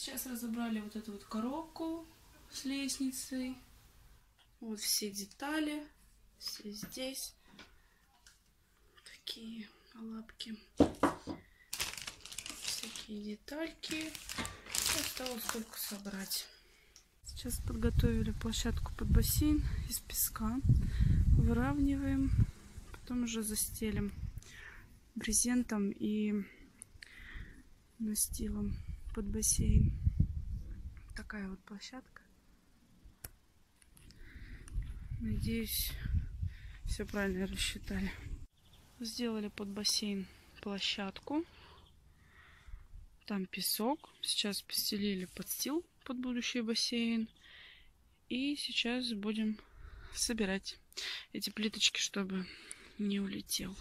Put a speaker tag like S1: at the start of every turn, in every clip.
S1: Сейчас разобрали вот эту вот коробку с лестницей. Вот все детали. Все здесь. Такие лапки. Всякие детальки. Осталось только собрать. Сейчас подготовили площадку под бассейн из песка. Выравниваем. Потом уже застелим брезентом и настилом под бассейн. Такая вот площадка. Надеюсь, все правильно рассчитали. Сделали под бассейн площадку. Там песок. Сейчас постелили подстил под будущий бассейн. И сейчас будем собирать эти плиточки, чтобы не улетел.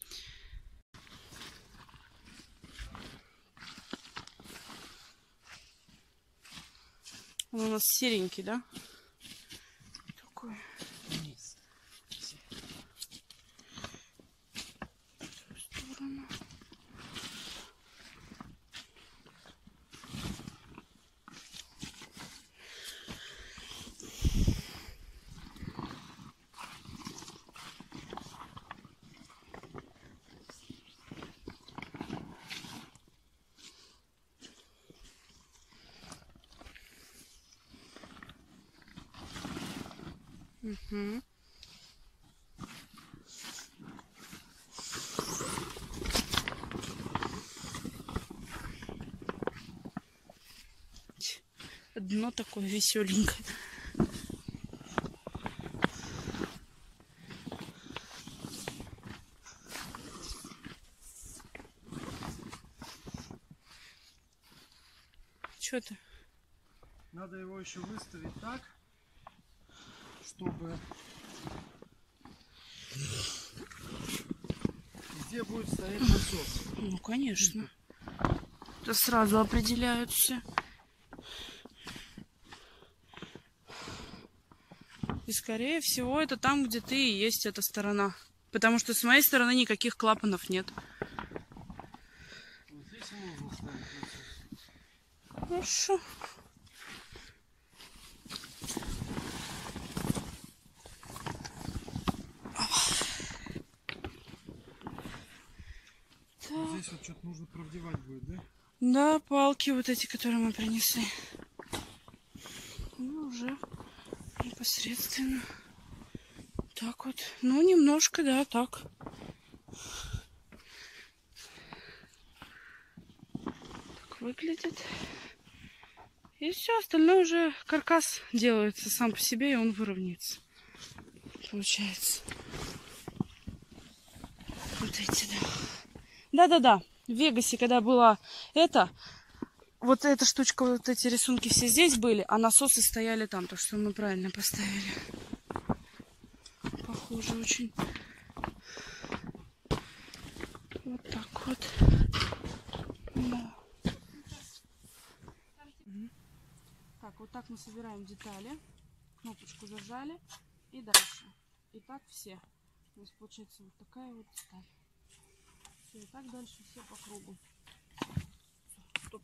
S1: Он у нас серенький, да? Такой. Угу. Дно такое веселенькое. Что-то.
S2: Надо его еще выставить так, чтобы где будет стоять насос.
S1: Ну, конечно. Это сразу определяют все. И, скорее всего, это там, где ты и есть эта сторона. Потому что с моей стороны никаких клапанов нет.
S2: Вот здесь можно ставить насос.
S1: Хорошо.
S2: Вот здесь вот что-то нужно продевать будет, да?
S1: Да, палки вот эти, которые мы принесли. Ну, уже непосредственно. Так вот. Ну, немножко, да, так. Так выглядит. И все, остальное уже каркас делается сам по себе, и он выровняется. Получается. Вот эти, да. Да-да-да. В Вегасе, когда была вот эта штучка, вот эти рисунки все здесь были, а насосы стояли там. Так что мы правильно поставили. Похоже очень. Вот так вот. Да. Так, вот так мы собираем детали. Кнопочку зажали. И дальше. И так все. То есть получается вот такая вот деталь. Все, и так дальше все по кругу. Стоп.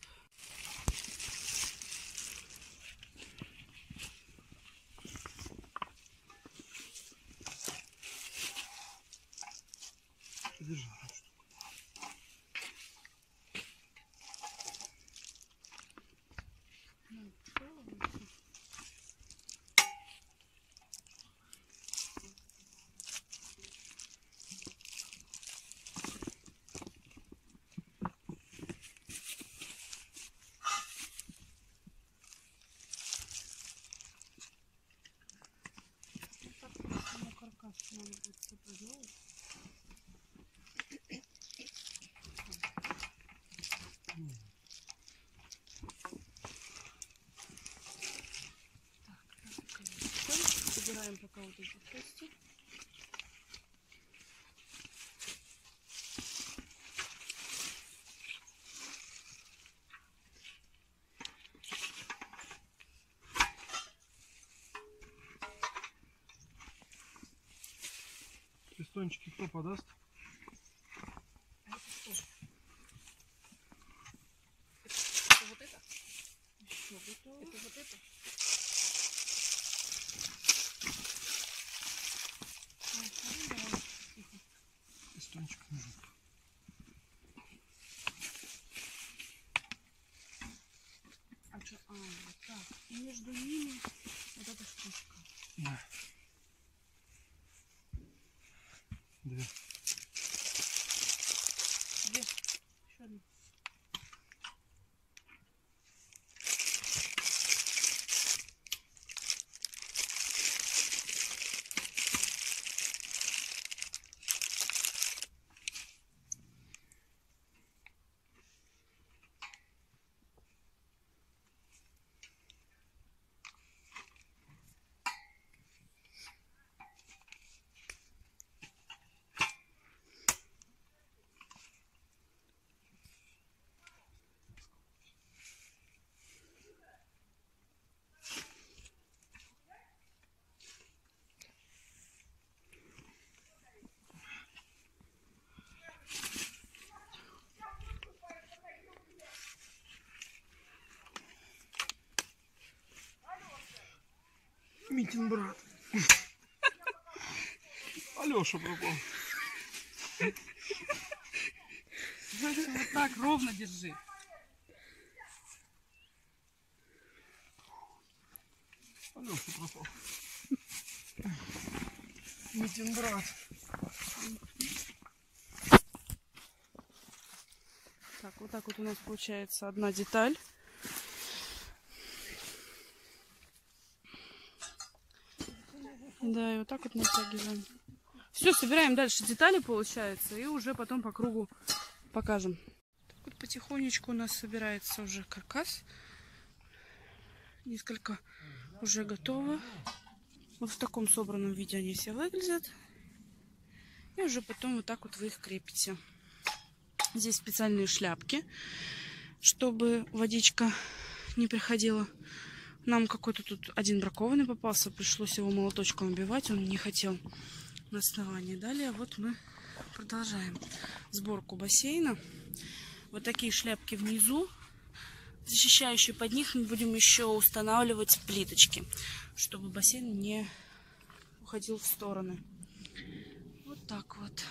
S2: Подержи.
S1: Каркас надо будет все проделать. Собираем пока вот эти части.
S2: Пистончики кто подаст?
S1: Вот это? Все готово.
S3: Это вот это?
S1: Давай.
S2: Пистончик нужен.
S1: А что? А, вот так. И между ними вот эта штучка.
S2: Да. Две.
S1: Где? Еще одна.
S2: Митин брат. Алеша пропал.
S1: Вот так ровно держи.
S2: Алеша пропал. Митин брат.
S1: Так, вот так вот у нас получается одна деталь. Да, и вот так вот натягиваем. Все, собираем дальше детали, получается, и уже потом по кругу покажем. Так вот потихонечку у нас собирается уже каркас. Несколько уже готово. Вот в таком собранном виде они все выглядят. И уже потом вот так вот вы их крепите. Здесь специальные шляпки, чтобы водичка не приходила. Нам какой-то тут один бракованный попался, пришлось его молоточком убивать, он не хотел на основании. Далее вот мы продолжаем сборку бассейна. Вот такие шляпки внизу, защищающие, под них мы будем еще устанавливать плиточки, чтобы бассейн не уходил в стороны. Вот так вот.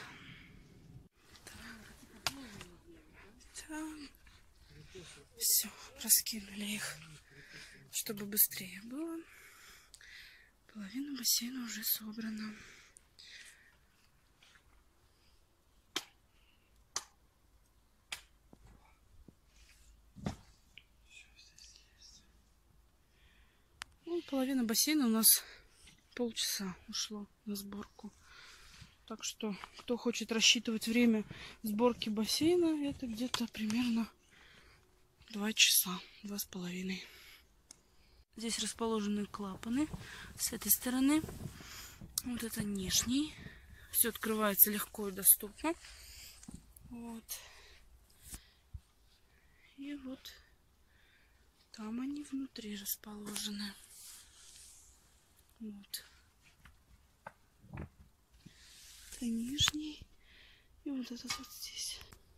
S1: Все, раскинули их, чтобы быстрее было. Половина бассейна уже собрана. Ну, половина бассейна у нас полчаса ушло на сборку. Так что, кто хочет рассчитывать время сборки бассейна, это где-то примерно 2 часа, 2,5. Здесь расположены клапаны с этой стороны. Вот это нижний. Все открывается легко и доступно. Вот. И вот там они внутри расположены. Вот. Это нижний. И вот этот вот здесь.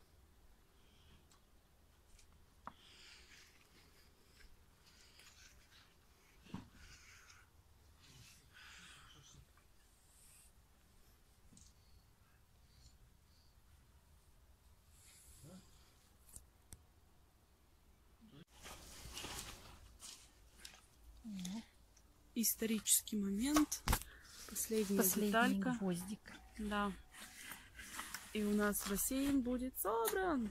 S1: Исторический момент. Последняя деталька.
S3: Гвоздик.
S1: Да. И у нас бассейн будет собран.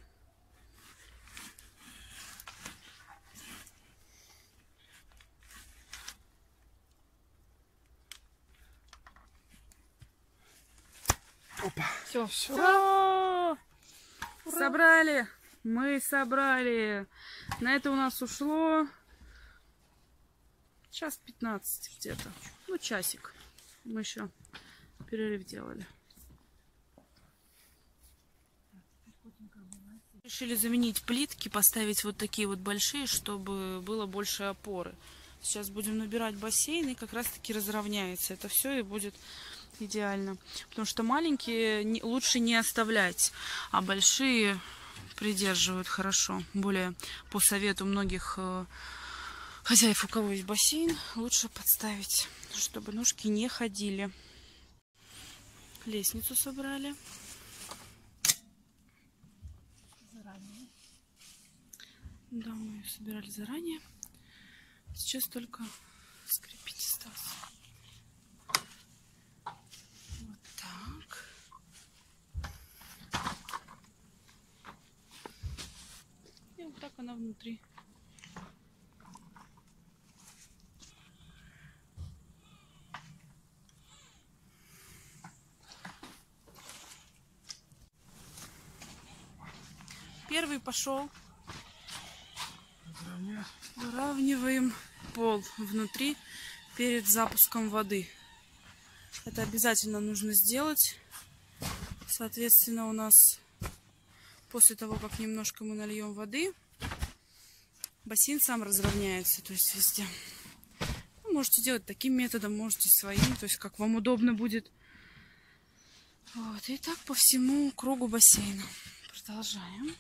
S2: Опа.
S3: Все.
S1: Ура! Собрали! Мы собрали. На это у нас ушло час 15 где-то. Ну, часик. Мы еще перерыв делали. Решили заменить плитки, поставить вот такие вот большие, чтобы было больше опоры. Сейчас будем набирать бассейн, и как раз таки разровняется это все, и будет идеально. Потому что маленькие лучше не оставлять, а большие придерживают хорошо. Более по совету многих хозяев, у кого есть бассейн, лучше подставить, чтобы ножки не ходили. Лестницу собрали заранее. Да, мы ее собирали заранее. Сейчас только скрепить осталось. Вот так. И вот так она внутри. Первый пошел. Выравниваем пол внутри перед запуском воды. Это обязательно нужно сделать. Соответственно, у нас после того, как немножко мы нальем воды, бассейн сам разровняется, то есть везде. Вы можете делать таким методом, можете своим, то есть как вам удобно будет. Вот, и так по всему кругу бассейна. Продолжаем.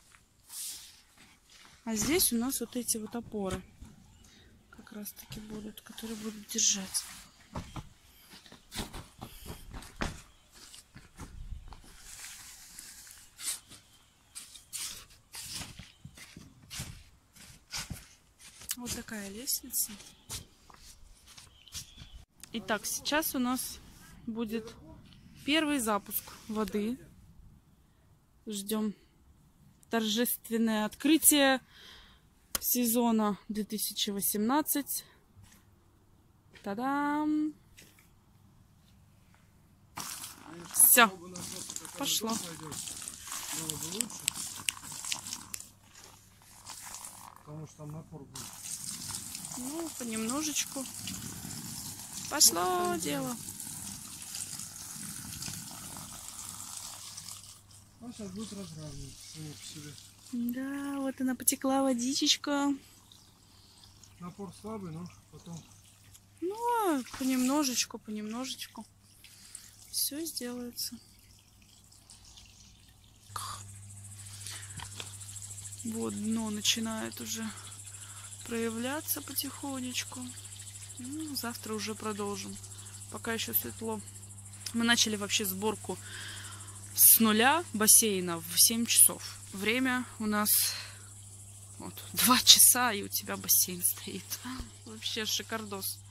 S1: А здесь у нас вот эти вот опоры как раз таки будут, которые будут держать. Вот такая лестница. Итак, сейчас у нас будет первый запуск воды. Ждем торжественное открытие сезона 2018. Та-дам! Все, пошло.
S2: Потому что там напор будет.
S1: Ну, понемножечку. Пошло дело.
S2: А сейчас будет разравнивать само по себе.
S1: Да, вот она потекла водичечка.
S2: Напор слабый, но потом...
S1: Ну, понемножечку, понемножечку. Все сделается. Вот дно начинает уже проявляться потихонечку. Ну, завтра уже продолжим. Пока еще светло. Мы начали вообще сборку с нуля бассейна в 7 часов. Время у нас вот 2 часа, и у тебя бассейн стоит. Вообще шикардос.